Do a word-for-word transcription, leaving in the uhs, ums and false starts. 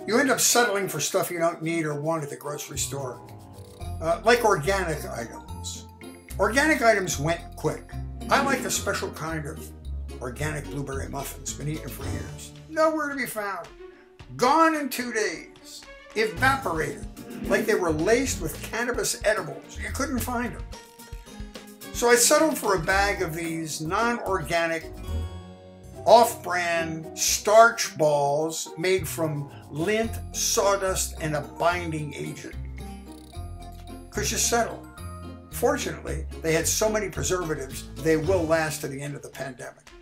You end up settling for stuff you don't need or want at the grocery store, uh, like organic items. Organic items went quick. I like a special kind of organic blueberry muffins. Been eating for years. Nowhere to be found. Gone in two days. Evaporated. Like they were laced with cannabis edibles. You couldn't find them. So I settled for a bag of these non-organic, off-brand starch balls made from lint, sawdust, and a binding agent. Because you settle. Fortunately, they had so many preservatives, they will last to the end of the pandemic.